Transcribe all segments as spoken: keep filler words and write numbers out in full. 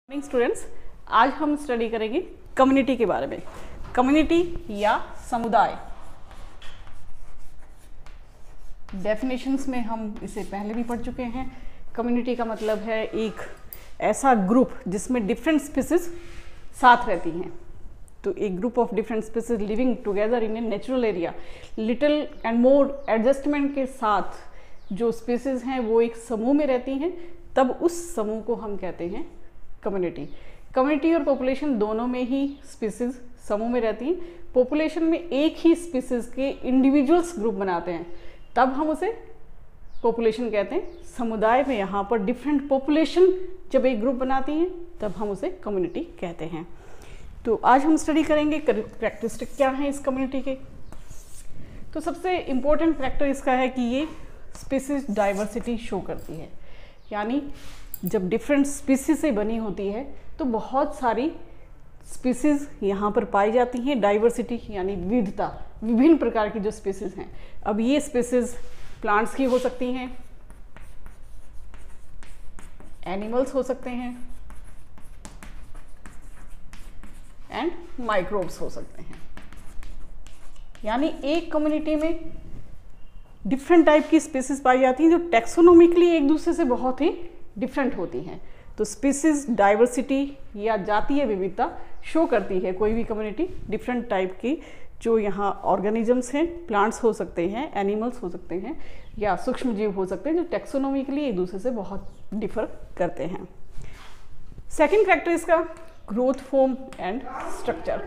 Morning students, आज हम study करेंगे कम्युनिटी के बारे में। कम्युनिटी या समुदाय, डेफिनेशंस में हम इसे पहले भी पढ़ चुके हैं। कम्युनिटी का मतलब है एक ऐसा ग्रुप जिसमें डिफरेंट स्पीसीज साथ रहती हैं। तो एक group of different species living together in a natural area, little and more adjustment के साथ जो स्पीसीज हैं वो एक समूह में रहती हैं, तब उस समूह को हम कहते हैं कम्युनिटी। कम्युनिटी और पॉपुलेशन दोनों में ही स्पीसीज समूह में रहती हैं। पॉपुलेशन में एक ही स्पीसीज के इंडिविजुअल्स ग्रुप बनाते हैं, तब हम उसे पॉपुलेशन कहते हैं। समुदाय में यहाँ पर डिफरेंट पॉपुलेशन जब एक ग्रुप बनाती हैं, तब हम उसे कम्युनिटी कहते हैं। तो आज हम स्टडी करेंगे कैरेक्टरिस्टिक क्या हैं इस कम्युनिटी के। तो सबसे इम्पोर्टेंट फैक्टर इसका है कि ये स्पीसीज डाइवर्सिटी शो करती है, यानी जब डिफरेंट स्पीसीज से बनी होती है तो बहुत सारी स्पीसीज यहाँ पर पाई जाती हैं। डाइवर्सिटी यानी विविधता, विभिन्न प्रकार की जो स्पीसीज हैं। अब ये स्पीसीज प्लांट्स की हो सकती हैं, एनिमल्स हो सकते हैं एंड माइक्रोब्स हो सकते हैं। यानी एक कम्युनिटी में डिफरेंट टाइप की स्पीसीज पाई जाती हैं जो टेक्सोनोमिकली एक दूसरे से बहुत ही डिफरेंट होती हैं। तो स्पीसीज डाइवर्सिटी या जातीय विविधता शो करती है कोई भी कम्युनिटी। डिफरेंट टाइप की जो यहाँ ऑर्गेनिजम्स हैं, प्लांट्स हो सकते हैं, एनिमल्स हो सकते हैं या सूक्ष्म जीव हो सकते हैं, जो टेक्सोनोमिकली एक दूसरे से बहुत डिफर करते हैं। सेकेंड फैक्टर इसका ग्रोथ फॉर्म एंड स्ट्रक्चर,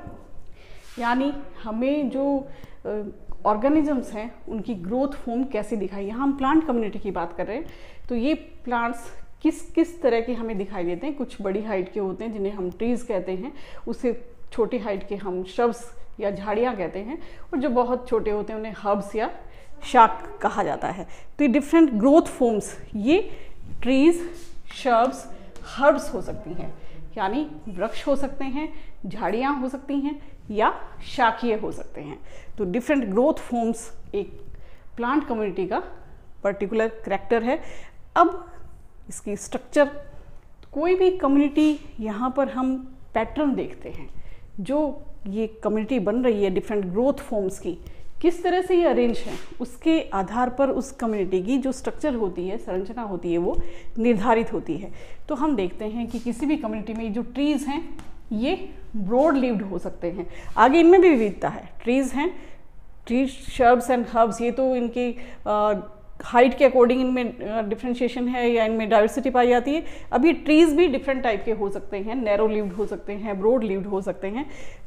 यानी हमें जो ऑर्गेनिजम्स हैं उनकी ग्रोथ फॉर्म कैसी दिखाई। यहाँ हम प्लांट कम्युनिटी की बात कर रहे हैं, तो ये प्लांट्स किस किस तरह के हमें दिखाई देते हैं। कुछ बड़ी हाइट के होते हैं जिन्हें हम ट्रीज़ कहते हैं, उससे छोटी हाइट के हम श्रब्स या झाड़ियाँ कहते हैं, और जो बहुत छोटे होते हैं उन्हें हर्ब्स या शाक कहा जाता है। तो ये डिफरेंट ग्रोथ फॉर्म्स, ये ट्रीज़, श्रब्स, हर्ब्स हो सकती हैं, यानी वृक्ष हो सकते हैं, झाड़ियाँ हो सकती हैं या शाकीय हो सकते हैं। तो डिफरेंट ग्रोथ फॉर्म्स एक प्लांट कम्युनिटी का पर्टिकुलर करैक्टर है। अब इसकी स्ट्रक्चर, कोई भी कम्युनिटी, यहाँ पर हम पैटर्न देखते हैं। जो ये कम्युनिटी बन रही है डिफरेंट ग्रोथ फॉर्म्स की, किस तरह से ये अरेंज है, उसके आधार पर उस कम्युनिटी की जो स्ट्रक्चर होती है, संरचना होती है, वो निर्धारित होती है। तो हम देखते हैं कि किसी भी कम्युनिटी में जो ट्रीज़ हैं ये ब्रॉड लीव्ड हो सकते हैं। आगे इनमें भी विविधता है। ट्रीज़ हैं, ट्रीज, शर्ब्स एंड हर्ब्स, ये तो इनकी हाइट के अकॉर्डिंग इनमें डिफ्रेंशिएशन है या इनमें डाइवर्सिटी पाई जाती है। अब ये ट्रीज़ भी डिफरेंट टाइप के हो सकते हैं, नैरो लीव्ड हो सकते हैं, ब्रॉड लीव्ड हो सकते हैं।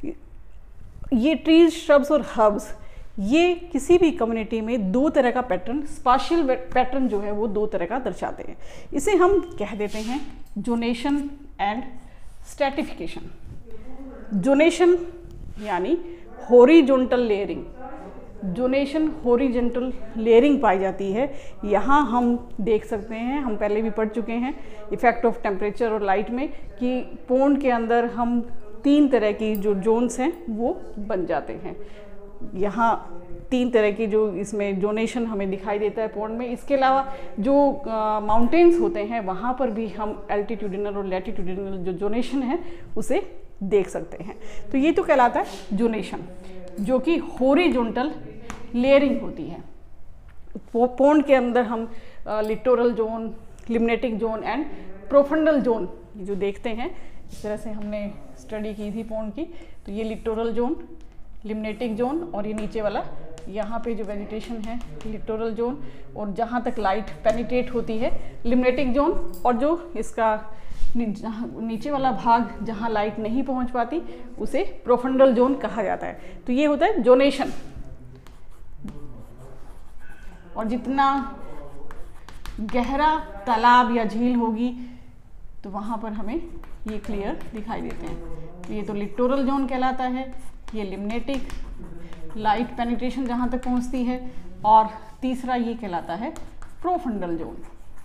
ये ट्रीज, श्रब्स और हर्ब्स, ये किसी भी कम्युनिटी में दो तरह का पैटर्न, स्पाशियल पैटर्न जो है वो दो तरह का दर्शाते हैं। इसे हम कह देते हैं जोनेशन एंड स्ट्रैटिफिकेशन। जोनेशन यानी horizontal layering, zonation horizontal layering पाई जाती है। यहाँ हम देख सकते हैं, हम पहले भी पढ़ चुके हैं इफेक्ट ऑफ टेम्परेचर और लाइट में, कि पोंड के अंदर हम तीन तरह की जो जोन्स हैं वो बन जाते हैं। यहाँ तीन तरह की जो इसमें जोनेशन हमें दिखाई देता है पोंड में। इसके अलावा जो माउंटेन्स होते हैं वहाँ पर भी हम एल्टीट्यूडिनल और लैटिट्यूडिनल जो जोनेशन है उसे देख सकते हैं। तो ये तो कहलाता है जोनेशन, जो कि हॉरिजॉन्टल लेयरिंग होती है। पोंड के अंदर हम littoral zone, limnetic zone and profundal zone जो देखते हैं, इस तरह से हमने स्टडी की थी पोंड की। तो ये लिटोरल जोन, लिम्नेटिक जोन, और ये नीचे वाला यहाँ पे जो वेजिटेशन है लिटोरल जोन, और जहाँ तक लाइट पेनिट्रेट होती है लिम्नेटिक जोन, और जो इसका नीचे वाला भाग जहाँ लाइट नहीं पहुँच पाती उसे प्रोफंडल जोन कहा जाता है। तो ये होता है जोनेशन। और जितना गहरा तालाब या झील होगी तो वहाँ पर हमें ये क्लियर दिखाई देते हैं। ये तो लिटोरल जोन कहलाता है, ये लिम्नेटिक, लाइट पेनिट्रेशन जहाँ तक पहुँचती है, और तीसरा ये कहलाता है प्रोफंडल जोन।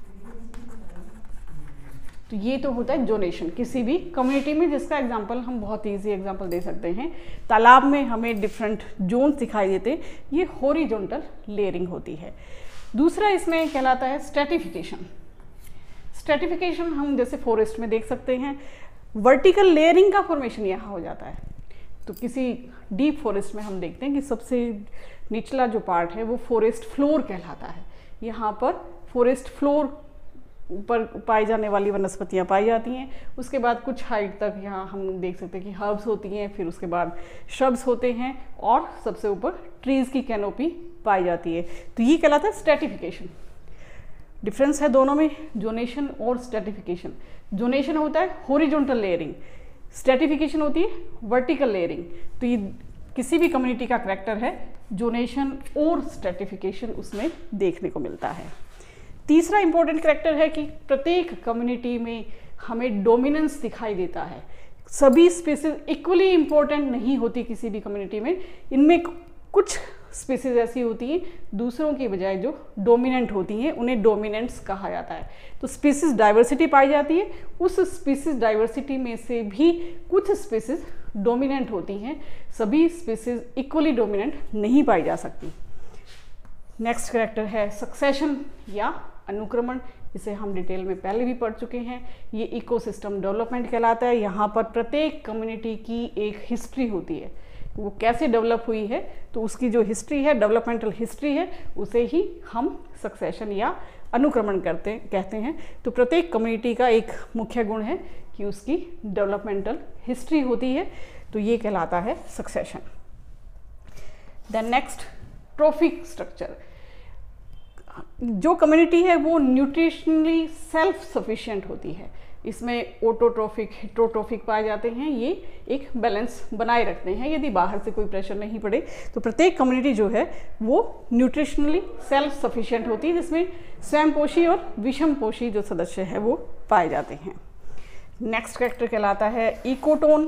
तो ये तो होता है जोनेशन किसी भी कम्युनिटी में, जिसका एग्जांपल हम बहुत इजी एग्जांपल दे सकते हैं। तालाब में हमें डिफरेंट जोन्स दिखाई देते, ये हॉरिजॉन्टल लेयरिंग होती है। दूसरा इसमें कहलाता है स्ट्रैटिफिकेशन। स्ट्रेटिफिकेशन हम जैसे फॉरेस्ट में देख सकते हैं, वर्टिकल लेयरिंग का फॉर्मेशन यहाँ हो जाता है। तो किसी डीप फॉरेस्ट में हम देखते हैं कि सबसे निचला जो पार्ट है वो फॉरेस्ट फ्लोर कहलाता है। यहाँ पर फॉरेस्ट फ्लोर पर पाई जाने वाली वनस्पतियाँ पाई जाती हैं। उसके बाद कुछ हाइट तक यहाँ हम देख सकते हैं कि हर्ब्स होती हैं, फिर उसके बाद श्रब्स होते हैं और सबसे ऊपर ट्रीज़ की कैनोपी पाई जाती है। तो ये कहलाता है स्ट्रेटिफिकेशन। डिफरेंस है दोनों में, जोनेशन और स्ट्रेटिफिकेशन। जोनेशन होता है हॉरिजॉन्टल लेयरिंग, स्ट्रेटिफिकेशन होती है वर्टिकल लेयरिंग। तो ये किसी भी कम्युनिटी का करैक्टर है, जोनेशन और स्ट्रेटिफिकेशन उसमें देखने को मिलता है। तीसरा इंपॉर्टेंट करैक्टर है कि प्रत्येक कम्युनिटी में हमें डोमिनेंस दिखाई देता है। सभी स्पीसीज इक्वली इम्पोर्टेंट नहीं होती किसी भी कम्युनिटी में, इनमें कुछ स्पीसीज ऐसी होती हैं दूसरों की बजाय जो डोमिनेंट होती हैं, उन्हें डोमिनेंट्स कहा जाता है। तो स्पीसीज डाइवर्सिटी पाई जाती है, उस स्पीसीज डाइवर्सिटी में से भी कुछ स्पीसीज डोमिनेंट होती हैं, सभी स्पीसीज इक्वली डोमिनेंट नहीं पाई जा सकती। नेक्स्ट कैरेक्टर है सक्सेशन या अनुक्रमण, इसे हम डिटेल में पहले भी पढ़ चुके हैं। ये इकोसिस्टम डेवलपमेंट कहलाता है। यहाँ पर प्रत्येक कम्युनिटी की एक हिस्ट्री होती है, वो कैसे डेवलप हुई है, तो उसकी जो हिस्ट्री है, डेवलपमेंटल हिस्ट्री है, उसे ही हम सक्सेशन या अनुक्रमण करते कहते हैं। तो प्रत्येक कम्युनिटी का एक मुख्य गुण है कि उसकी डेवलपमेंटल हिस्ट्री होती है, तो ये कहलाता है succession. Then next trophic structure. जो कम्युनिटी है वो न्यूट्रिशनली सेल्फ सफिशिएंट होती है, इसमें ऑटोट्रोफिक हेट्रोट्रोफिक पाए जाते हैं, ये एक बैलेंस बनाए रखते हैं यदि बाहर से कोई प्रेशर नहीं पड़े। तो प्रत्येक कम्युनिटी जो है वो न्यूट्रिशनली सेल्फ सफिशिएंट होती है, जिसमें स्वयंपोषी और विषमपोषी जो सदस्य है वो पाए जाते हैं। नेक्स्ट कैरेक्टर कहलाता है ecotone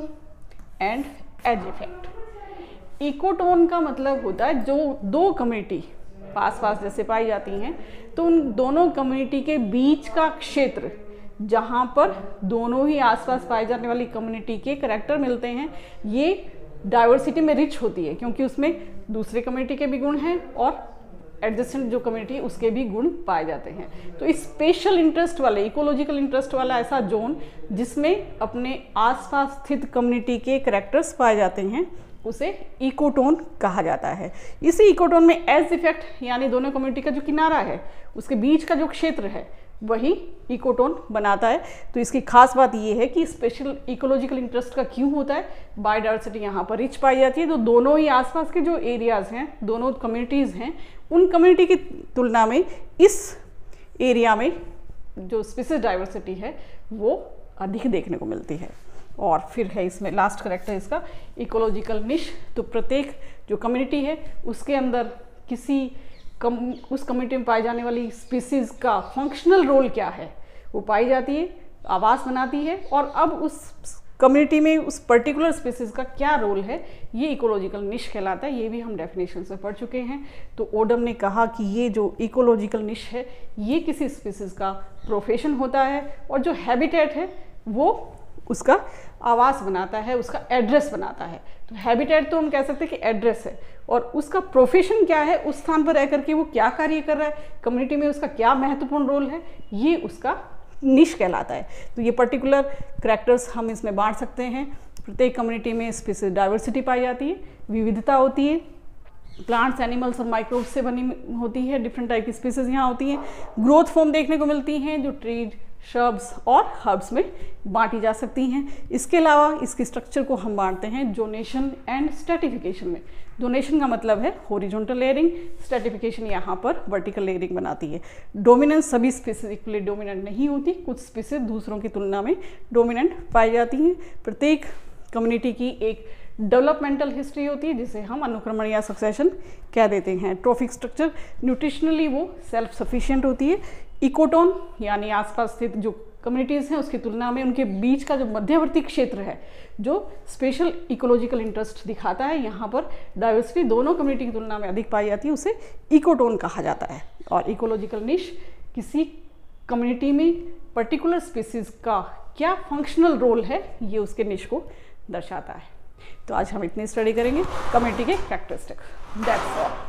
and edge effect. Ecotone का मतलब होता है जो दो कम्युनिटी पास पास जैसे पाई जाती हैं, तो उन दोनों कम्युनिटी के बीच का क्षेत्र जहाँ पर दोनों ही आसपास पाई जाने वाली कम्युनिटी के करैक्टर मिलते हैं, ये डाइवर्सिटी में रिच होती है, क्योंकि उसमें दूसरे कम्युनिटी के भी गुण हैं और एडजेसेंट जो कम्युनिटी उसके भी गुण पाए जाते हैं। तो इस स्पेशल इंटरेस्ट वाले, इकोलॉजिकल इंटरेस्ट वाला ऐसा जोन जिसमें अपने आसपास स्थित कम्युनिटी के करैक्टर्स पाए जाते हैं, उसे इकोटोन कहा जाता है। इसी इकोटोन में एज इफेक्ट यानी दोनों कम्युनिटी का जो किनारा है, उसके बीच का जो क्षेत्र है, वही इकोटोन बनाता है। तो इसकी खास बात ये है कि स्पेशल इकोलॉजिकल इंटरेस्ट का क्यों होता है, बायोडाइवर्सिटी यहाँ पर रिच पाई जाती है, तो दोनों ही आसपास के जो एरियाज़ हैं, दोनों कम्युनिटीज़ हैं, उन कम्युनिटी की तुलना में इस एरिया में जो स्पीसीज डाइवर्सिटी है वो अधिक देखने को मिलती है। और फिर है इसमें लास्ट कैरेक्टर इसका इकोलॉजिकल निश। तो प्रत्येक जो कम्युनिटी है उसके अंदर किसी कम उस कम्युनिटी में पाई जाने वाली स्पीसीज का फंक्शनल रोल क्या है वो पाई जाती है, आवास बनाती है, और अब उस कम्युनिटी में उस पर्टिकुलर स्पीसीज का क्या रोल है, ये इकोलॉजिकल निश कहलाता है। ये भी हम डेफिनेशन से पढ़ चुके हैं। तो ओडम ने कहा कि ये जो इकोलॉजिकल निश है ये किसी स्पीसीज का प्रोफेशन होता है, और जो हैबिटेट है वो उसका आवास बनाता है, उसका एड्रेस बनाता है। तो हैबिटेट तो हम कह सकते हैं कि एड्रेस है, और उसका प्रोफेशन क्या है, उस स्थान पर रह करके वो क्या कार्य कर रहा है, कम्युनिटी में उसका क्या महत्वपूर्ण रोल है, ये उसका निश कहलाता है। तो ये पर्टिकुलर करैक्टर्स हम इसमें बांट सकते हैं। प्रत्येक कम्युनिटी में स्पीसीज डाइवर्सिटी पाई जाती है, विविधता होती है, प्लांट्स, एनिमल्स और माइक्रोब्स से बनी होती है, डिफरेंट टाइप की स्पीसीज यहाँ होती हैं। ग्रोथ फॉर्म देखने को मिलती हैं जो ट्रीज, श्रब्स और हर्ब्स में बांटी जा सकती हैं। इसके अलावा इसकी स्ट्रक्चर को हम बांटते हैं जोनेशन एंड स्ट्रेटिफिकेशन में। जोनेशन का मतलब है हॉरिजॉन्टल लेयरिंग, स्ट्रेटिफिकेशन यहाँ पर वर्टिकल लेयरिंग बनाती है। डोमिनेंस सभी स्पीसीज इक्वली डोमिनेंट नहीं होती, कुछ स्पीसीज दूसरों की तुलना में डोमिनेंट पाई जाती हैं। प्रत्येक कम्युनिटी की एक डेवलपमेंटल हिस्ट्री होती है जिसे हम अनुक्रमण या सक्सेशन कह देते हैं। ट्रॉफिक स्ट्रक्चर, न्यूट्रिशनली वो सेल्फ सफिशिएंट होती है। इकोटोन यानी आसपास स्थित जो कम्युनिटीज़ हैं उसकी तुलना में उनके बीच का जो मध्यवर्ती क्षेत्र है जो स्पेशल इकोलॉजिकल इंटरेस्ट दिखाता है, यहाँ पर डाइवर्सिटी दोनों कम्युनिटी की तुलना में अधिक पाई जाती है, उसे इकोटोन कहा जाता है। और इकोलॉजिकल निश किसी कम्युनिटी में पर्टिकुलर स्पीसीज का क्या फंक्शनल रोल है, ये उसके निश को दर्शाता है। तो आज हम इतनी स्टडी करेंगे कम्युनिटी के कैरेक्टरिस्टिक। That's all.